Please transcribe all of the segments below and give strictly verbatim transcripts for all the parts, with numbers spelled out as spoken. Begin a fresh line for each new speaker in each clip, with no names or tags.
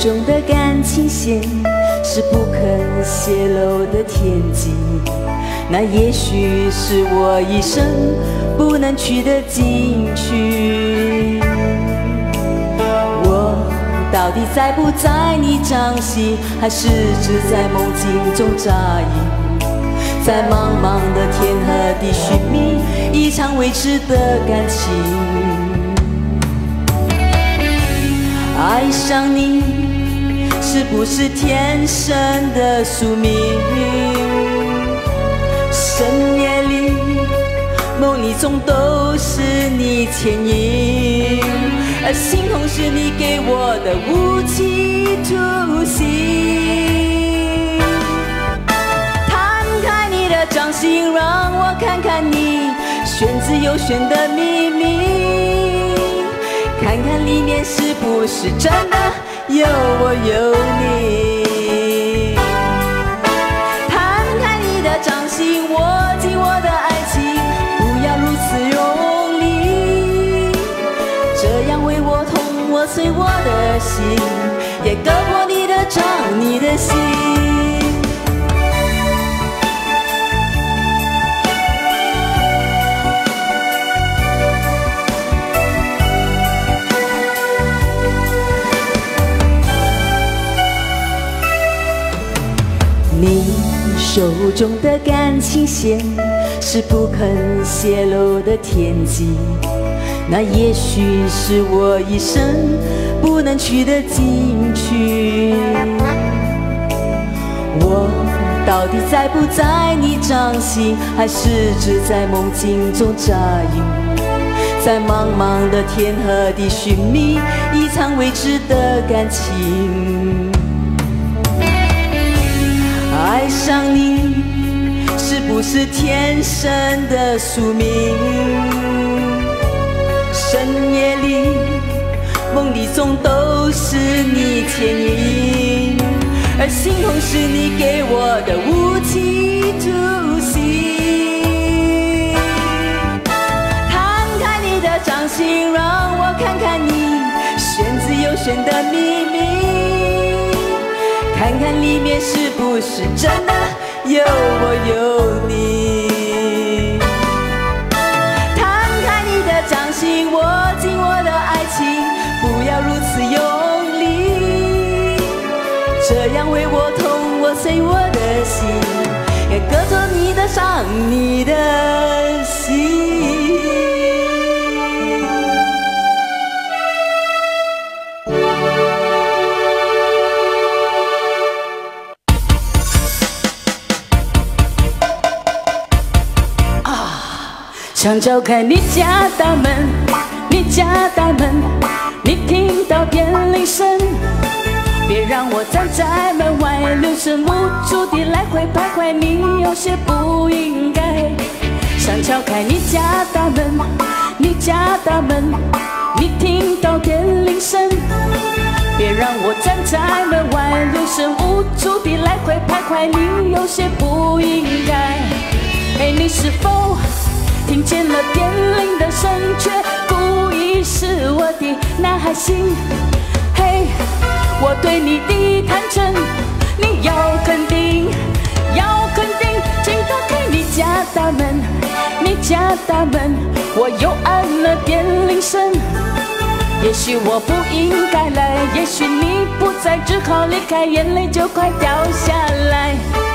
中的感情线是不肯泄露的天机，那也许是我一生不能取的禁区。我到底在不在你掌心，还是只在梦境中扎营？在茫茫的天和地寻觅一场未知的感情。爱上你是不是天生的宿命？深夜里梦里总都是你牵引，而心痛是你给我的无期徒刑。摊开你的掌心，让我看看你玄之又玄的秘密，看看里面是不是真的有我有你。摊开你的掌心，握紧我的爱情，不要如此用力，这样为我痛，我碎我的心，也割破你的掌，你的心。你手中的感情线是不肯泄露的天机，那也许是我一生不能取的禁区。我到底在不在你掌心，还是只在梦境中扎营？在茫茫的天和地寻觅一场未知的感情。爱上你是不是天生的宿命？深夜里梦里总都是你牵引，而心痛是你给我的无期徒刑。摊开你的掌心，让我看看你玄之又玄的秘密，看看里面是不是真的有我有你。摊开你的掌心，握紧我的爱情，不要如此用力，这样为我痛，我碎我的心，也割破你的伤，你的心。想敲开你家大门，你家大门，你听到电铃声，别让我站在门外，六神无主地来回徘徊，你有些不应该。想敲开你家大门，你家大门，你听到电铃声，别让我站在门外，六神无主地来回徘徊，你有些不应该。嘿，你是否听见了电铃的声，却故意是我的那还行？嘿，我对你的坦诚，你要肯定，要肯定，请打开你家大门，你家大门，我又按了电铃声。也许我不应该来，也许你不在，只好离开，眼泪就快掉下来。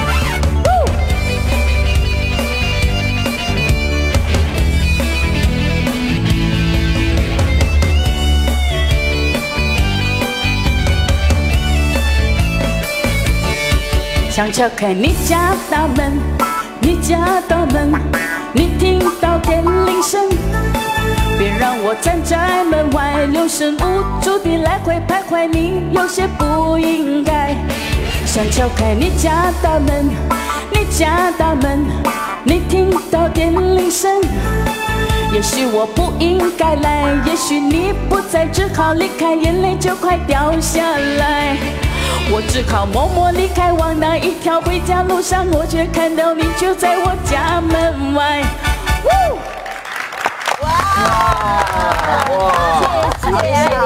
想敲开你家大门，你家大门，你听到电铃声，别让我站在门外，六神无主地来回徘徊，你有些不应该。想敲开你家大门，你家大门，你听到电铃声，也许我不应该来，也许你不在，只好离开，眼泪就快掉下来。我只好默默离开，往那一条回家路上，我却看到你就在我家门外。哇！
哇！谢谢。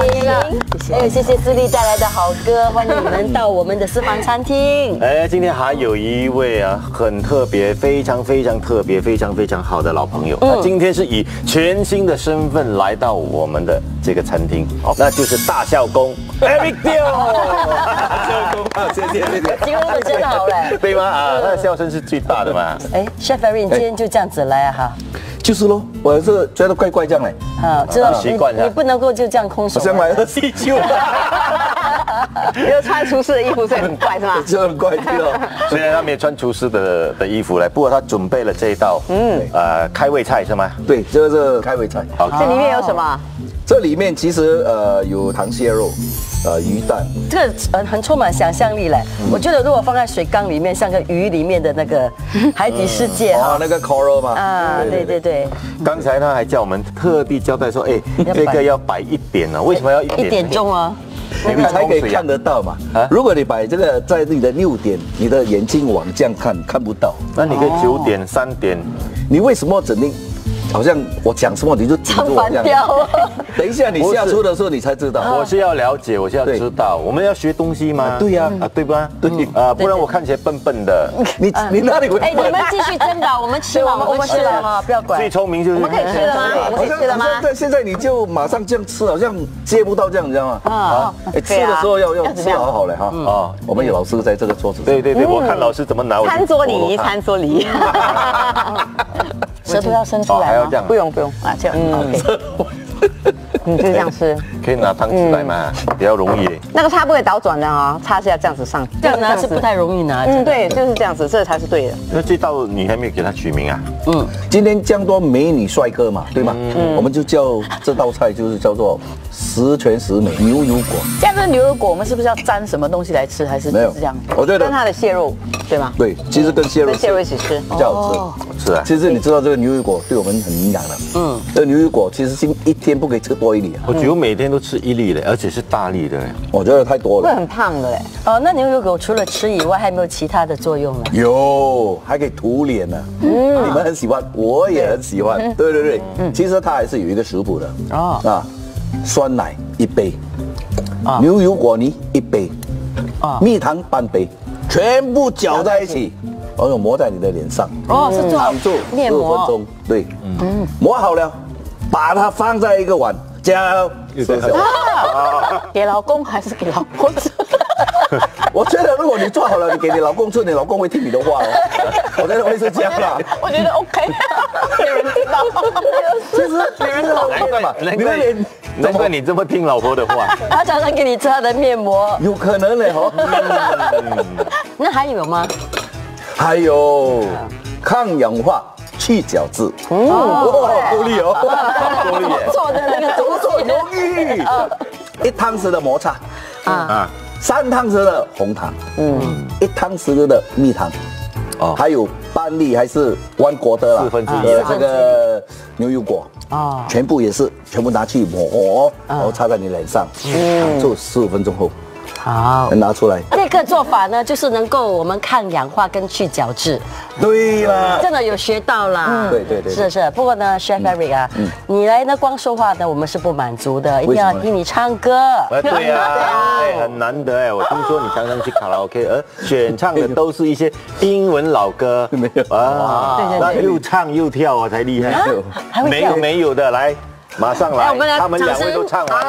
还有谢谢自立带来的好歌，欢迎你们到我们的私房餐厅。
哎，今天还有一位啊，很特别，非常非常特别，非常非常好的老朋友。他今天是以全新的身份来到我们的这个餐厅，那就是大孝公 Eric Teo。大孝公啊，谢谢谢谢，
形容的真好嘞，
对吗？啊，他的笑声是最大的嘛。
哎 ，Chef Eric，你今天就这样子来啊哈。
就是咯，我是觉得怪怪这样嘞。
啊，知道
习惯
你不能够就这样空手。
我想买个气球。
你就穿厨师的衣服，所以很怪是吗？
就很怪对哦。
虽然他没穿厨师的的衣服来，不过他准备了这一道，嗯，呃，开胃菜是吗？
对，这个是开胃菜。
好，
这里面有什么？
这里面其实呃有螃蟹肉，呃鱼蛋。
这个很很充满想象力嘞。我觉得如果放在水缸里面，像个鱼里面的那个海底世界
哦，那个 coral 嘛。
啊，对对对。
刚才他还叫我们特地交代说，哎，这个要摆一点呢，为什么要一点？
一点钟哦。
你才可以看得到嘛。如果你摆这个在你的六点，你的眼睛往这样看，看不到。
那你可以九点、三点。
你为什么整定？好像我讲什么你就
唱反调。
等一下你下厨的时候你才知道。
我是要了解，我是要知道，我们要学东西吗？
对呀，
啊对吧？对啊，不然我看起来笨笨的。
你你哪里会？
哎，你们继续争吧，我们吃了，我们吃了哈，不要管。
最聪明就是。
我们可以吃了吗？我们可以吃了吗？
但现在你就马上这样吃，好像接不到这样，你知道吗？啊，哎，吃的时候要要吃好好嘞哈。啊，我们有老师在这个桌子。
对对对，我看老师怎么拿。
餐桌礼仪，餐桌礼仪。
舌头要伸出来吗？
不用不用啊，这样 OK。你就这样吃，
可以拿汤匙来嘛，比较容易。
那个叉不可以倒转的啊，叉是要这样子上，
这样拿是不太容易拿。
嗯，对，就是这样子，这才是对的。
那这道你还没有给它取名啊？
嗯，今天这样多美女帅哥嘛，对吗？嗯，我们就叫这道菜就是叫做十全十美牛油果。
这样的牛油果，我们是不是要沾什么东西来吃？还是没有这样？
我觉得
跟它的蟹肉，对吗？
对，其实跟蟹肉
跟蟹肉一起吃
比较好
吃。是啊，
其实你知道这个牛油果对我们很营养的。嗯，这个牛油果其实是一天不可以吃多一粒。
我几乎每天都吃一粒的，而且是大粒的。
我觉得太多了，
会很胖的嘞。
哦，那牛油果除了吃以外，还有没有其他的作用呢？
有，还可以涂脸呢。嗯，你们很喜欢，我也很喜欢。对对对，其实它还是有一个食谱的。哦，啊，酸奶一杯，牛油果泥一杯，蜜糖半杯，全部搅在一起，然后抹在你的脸上。
哦，是做
躺住
面膜。
十五分钟，对，嗯，抹好了，把它放在一个碗。加
给老公还是给老婆吃？
我觉得如果你做好了，你给你老公吃，你老公会听你的话哦。我觉得会是这样啦。
我觉得 OK， 没人知道。
其实没人知道，
难怪难怪难怪你这么听老婆的话。
他常常给你吃他的面膜，
有可能嘞哦。
那还有吗？
还有抗氧化。去角质，哦，够力哦，够力耶！
做的那个
多做容易，一汤匙的抹茶，啊，三汤匙的红糖，嗯，一汤匙的蜜糖，哦，还有半粒还是弯果的啦，
四分之一
的这个牛油果，哦，全部也是全部拿去抹，然后擦在你脸上，嗯，就十五分钟后。
好，
拿出来。
这个做法呢，就是能够我们抗氧化跟去角质。
对啦，
真的有学到啦。
嗯，对对对，
是是。不过呢 ，Chef Eric 啊，你来呢光说话呢，我们是不满足的，一定要听你唱歌。
对呀，哎，很难得哎，我听说你常常去卡拉 OK， 而选唱的都是一些英文老歌。
没有
啊，那又唱又跳啊，才厉害。没有没有的，来，马上来，他们两位都唱完。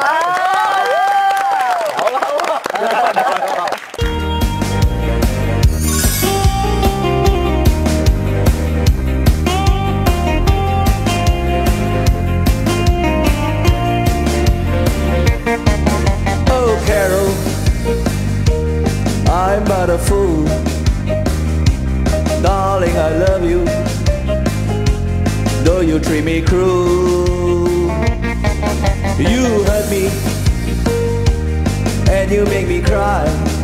Oh, Carol, I'm but a fool. Darling, I love you, though you treat me cruel. You hurt me and you make me cry,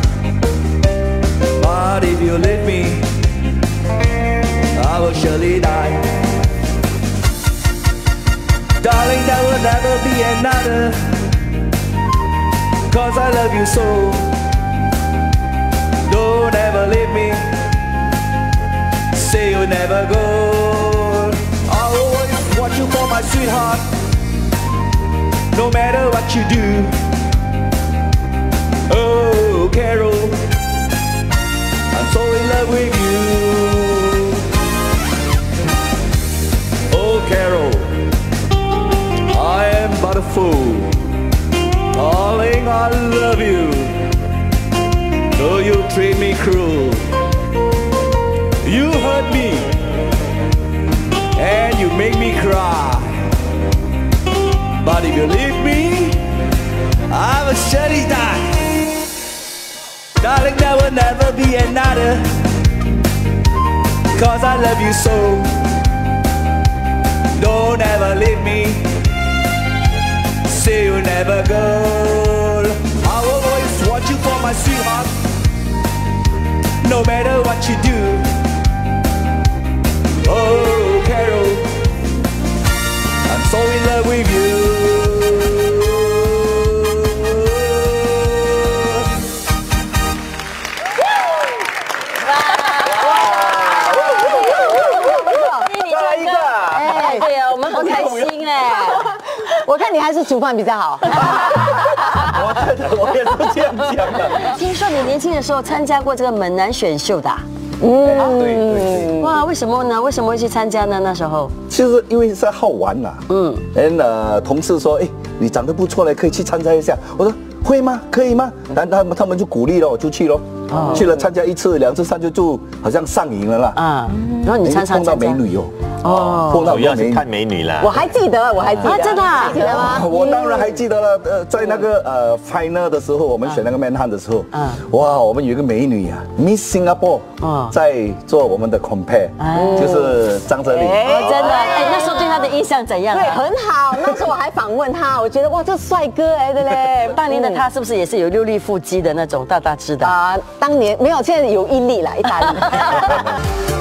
but if you leave me, I will surely die. Darling, there will never be another, 'cause I love you so. Don't ever leave me, say you'll never go. I'll always watch you for my sweetheart, no matter what you do. so in love with you. Oh, Carol, I am but a fool. Darling, I love you, though you treat me cruel. You hurt me, and you make me cry. But if you leave me, I will surely die. Darling, there will never be another, 'cause I love you so. Don't ever leave me, say you'll never go. I will always watch you for my sweetheart, no matter what you do. Oh, Carol, I'm so in love with you.
对啊，我们很开心哎。
我看你还是煮饭比较好。
我觉得我也是这样讲的。
听说你年轻的时候参加过这个猛男选秀的、啊，
嗯，对对对。
哇，为什么呢？为什么会去参加呢？那时候，
其实因为是好玩呐，嗯，然呃，同事说，哎，你长得不错嘞，可以去参加一下。我说会吗？可以吗？然后他们他们就鼓励了，我就去咯。去了参加一次、两次、三次，就好像上瘾了啦。啊，
然后你常常
碰到美女哦。哦，碰到
主要是看美女啦。
我还记得，我还记得，
啊，真的、啊，
记得吗？
我当然还记得了。呃，在那个呃 final 的时候，我们选那个 man hunt 的时候，嗯，哇，我们有一个美女啊 ，Miss Singapore， 在做我们的 compare， 就是张哲霖。
哎，真的，哎，那时候对她的印象怎样？
对，很好。那时候我还访问他，我觉得哇，这帅哥哎，对不对？
当年的他是不是也是有六粒腹肌的那种大大只的？
啊，当年没有，现在有一粒啦，一大粒。